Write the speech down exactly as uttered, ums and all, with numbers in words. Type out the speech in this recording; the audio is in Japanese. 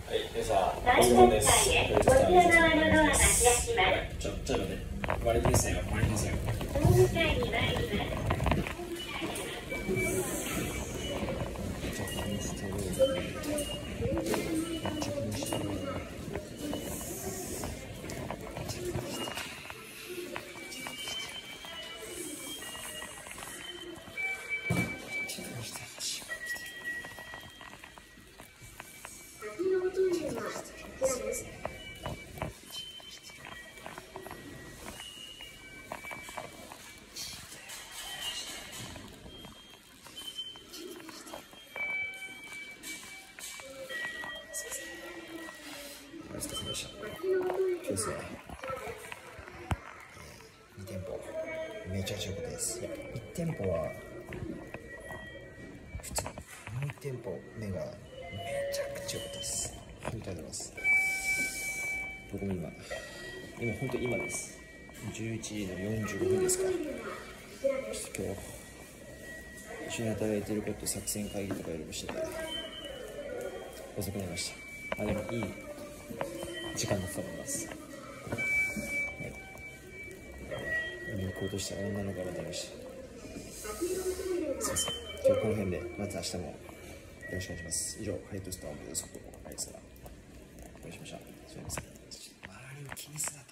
はい、でさ、 大ご質問です。 へご通側のドアが開きます。 ちょ、ちょっと待って。割れてるさよ、割れてるさよ。 お迎えに参ります。 着任してる。着任してる。お疲れ様でした。今日ですね、に店舗めちゃくちゃ良かったです。いち店舗は普通、もういち店舗目がめちゃくちゃ良かったです。本当にありがとうございます。僕も今今本当今ですじゅういちじのよんじゅうごふんですか。ちょっと今日一緒に働いてること作戦会議とかいろいろしてて遅くなりました。あ、でもいい時間だったと思います。はい。今行こうとした女の子が出ました。すいません。今日この辺で、また明日もよろしくお願いします。以上、ハイトスターの速報、ありがとうございました。お願いしました。すいません。周りを気にすな。